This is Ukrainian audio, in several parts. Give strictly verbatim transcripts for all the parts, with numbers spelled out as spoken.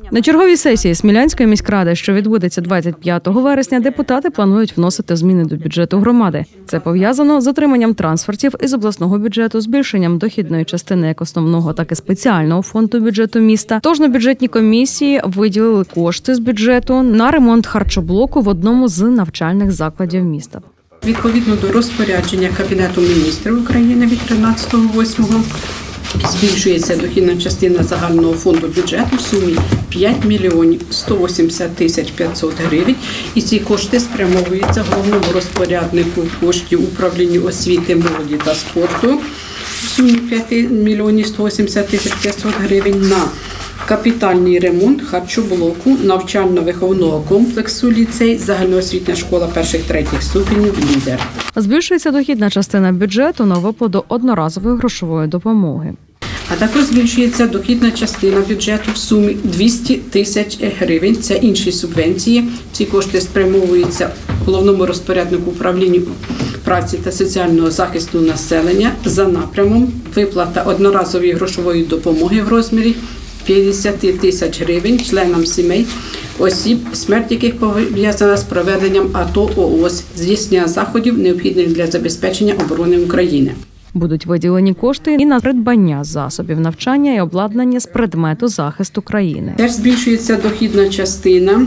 На черговій сесії Смілянської міськради, що відбудеться двадцять п'ятого вересня, депутати планують вносити зміни до бюджету громади. Це пов'язано з отриманням трансфертів із обласного бюджету, збільшенням дохідної частини як основного, так і спеціального фонду бюджету міста. Тож на бюджетній комісії виділили кошти з бюджету на ремонт харчоблоку в одному з навчальних закладів міста. Відповідно до розпорядження Кабінету міністрів України від тринадцятого восьмого збільшується дохідна частина загального фонду бюджету в сумі п'ять мільйонів сто вісімдесят тисяч п'ятсот гривень. І ці кошти спрямовуються головному розпоряднику коштів управлінню освіти, молоді та спорту в сумі п'ять мільйонів сто вісімдесят тисяч п'ятсот гривень на капітальний ремонт харчоблоку навчально-виховного комплексу ліцей, загальноосвітня школа перших-третіх ступенів «Лідер». Збільшується дохідна частина бюджету на виплату одноразової грошової допомоги. А також збільшується дохідна частина бюджету в сумі двісті тисяч гривень. Це інші субвенції. Ці кошти спрямовуються головному розпоряднику управління праці та соціального захисту населення за напрямом виплата одноразової грошової допомоги в розмірі п'ятдесят тисяч гривень членам сімей осіб, смерть яких пов'язана з проведенням АТО ООС, здійснення заходів, необхідних для забезпечення оборони України. Будуть виділені кошти і на придбання засобів навчання і обладнання з предмету захисту країни. Теж збільшується дохідна частина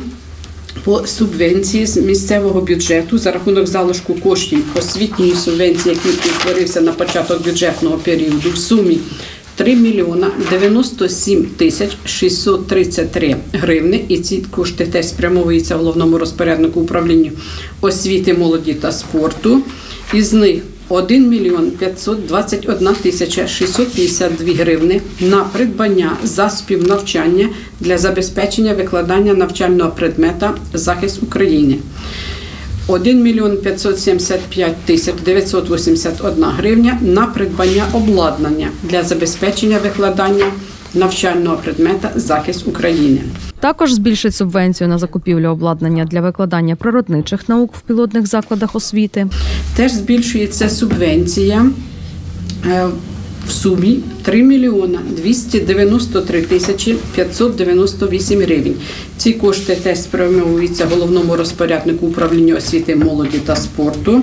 по субвенції з місцевого бюджету за рахунок залишку коштів освітньої субвенції, який утворився на початок бюджетного періоду в сумі три мільйони дев'яносто сім тисяч шістсот тридцять три гривни. І ці кошти теж спрямовуються головному розпоряднику управління освіти, молоді та спорту. Із них один мільйон п'ятсот двадцять одна тисяча шістсот п'ятдесят дві гривни на придбання засобів навчання для забезпечення викладання навчального предмета «Захист України». один мільйон п'ятсот сімдесят п'ять тисяч дев'ятсот вісімдесят одна гривня на придбання обладнання для забезпечення викладання навчального предмета «Захист України». Також збільшить субвенцію на закупівлю обладнання для викладання природничих наук в пілотних закладах освіти. Теж збільшується субвенція в сумі три мільйони двісті дев'яносто три тисячі п'ятсот дев'яносто вісім гривень. Ці кошти теж спрямовуються головному розпоряднику управління освіти, молоді та спорту.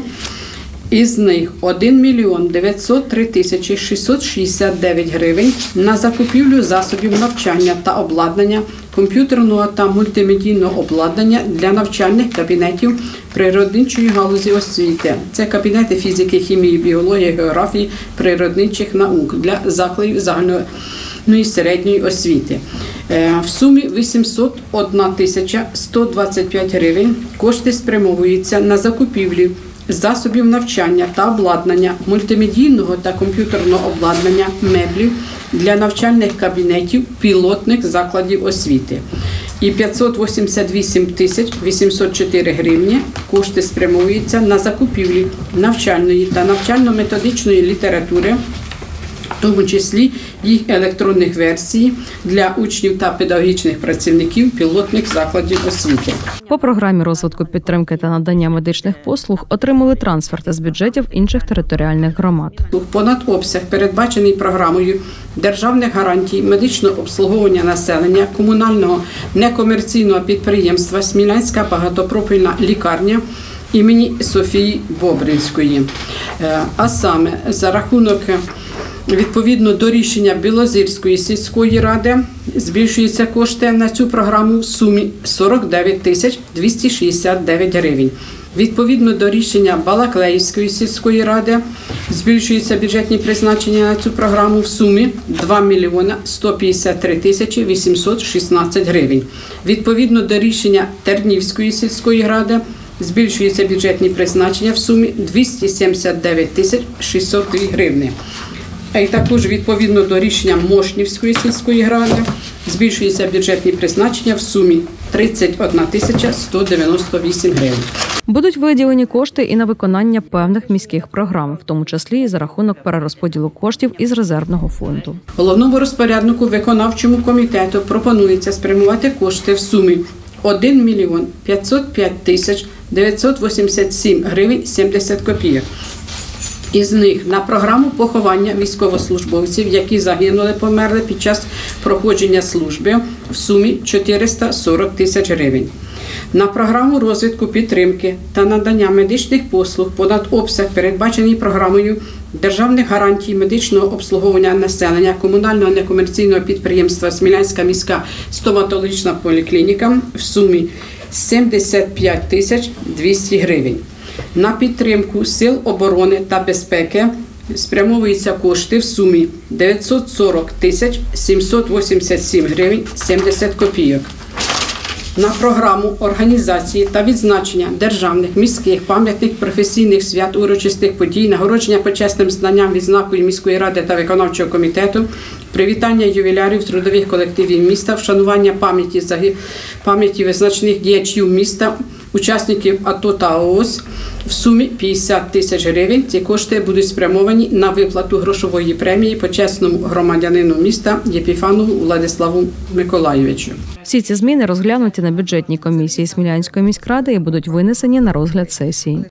Із них один мільйон дев'ятсот три тисячі шістсот шістдесят дев'ять гривень на закупівлю засобів навчання та обладнання, комп'ютерного та мультимедійного обладнання для навчальних кабінетів природничої галузі освіти. Це кабінети фізики, хімії, біології, географії, природничих наук для закладів загальної середньої освіти. В сумі вісімсот одна тисяча сто двадцять п'ять гривень кошти спрямовуються на закупівлю засобів навчання та обладнання, мультимедійного та комп'ютерного обладнання, меблів для навчальних кабінетів пілотних закладів освіти. І п'ятсот вісімдесят вісім тисяч вісімсот чотири гривні кошти спрямовуються на закупівлю навчальної та навчально-методичної літератури, в тому числі їх електронних версій для учнів та педагогічних працівників пілотних закладів освіти. По програмі розвитку підтримки та надання медичних послуг отримали трансферти з бюджетів інших територіальних громад. Понад обсяг, передбачений програмою державних гарантій медичного обслуговування населення комунального некомерційного підприємства «Смілянська багатопрофільна лікарня» імені Софії Бобринської. А саме за рахунок відповідно до рішення Білозірської сільської ради збільшуються кошти на цю програму в сумі сорок дев'ять тисяч двісті шістдесят дев'ять гривень. Відповідно до рішення Балаклеївської сільської ради збільшуються бюджетні призначення на цю програму в сумі два мільйони сто п'ятдесят три тисячі вісімсот шістнадцять гривень. Відповідно до рішення Тернівської сільської ради збільшуються бюджетні призначення в сумі двісті сімдесят дев'ять тисяч шістсот дві гривні. А й також відповідно до рішення Мошнівської сільської ради збільшуються бюджетні призначення в сумі тридцять одна тисяча сто дев'яносто вісім гривень. Будуть виділені кошти і на виконання певних міських програм, в тому числі і за рахунок перерозподілу коштів із резервного фонду. Головному розпоряднику виконавчому комітету пропонується спрямувати кошти в сумі один мільйон п'ятсот п'ять тисяч дев'ятсот вісімдесят сім гривень сімдесят копійок. Із них на програму поховання військовослужбовців, які загинули, померли під час проходження служби, в сумі чотириста сорок тисяч гривень. На програму розвитку підтримки та надання медичних послуг понад обсяг, передбачений програмою державних гарантій медичного обслуговування населення комунального некомерційного підприємства Смілянська міська стоматологічна поліклініка в сумі сімдесят п'ять тисяч двісті гривень. На підтримку сил оборони та безпеки спрямовуються кошти в сумі дев'ятсот сорок тисяч сімсот вісімдесят сім гривень сімдесят копійок. На програму організації та відзначення державних, міських, пам'ятних професійних свят, урочистих подій, нагородження почесним знанням відзнакою міської ради та виконавчого комітету, привітання ювілярів трудових колективів міста, вшанування пам'яті загиб... пам'яті визначних діячів міста, учасників АТО та ООС в сумі п'ятдесят тисяч гривень. Ці кошти будуть спрямовані на виплату грошової премії почесному громадянину міста Єпіфанову Владиславу Миколайовичу. Всі ці зміни розглянуті на бюджетній комісії Смілянської міськради і будуть винесені на розгляд сесії.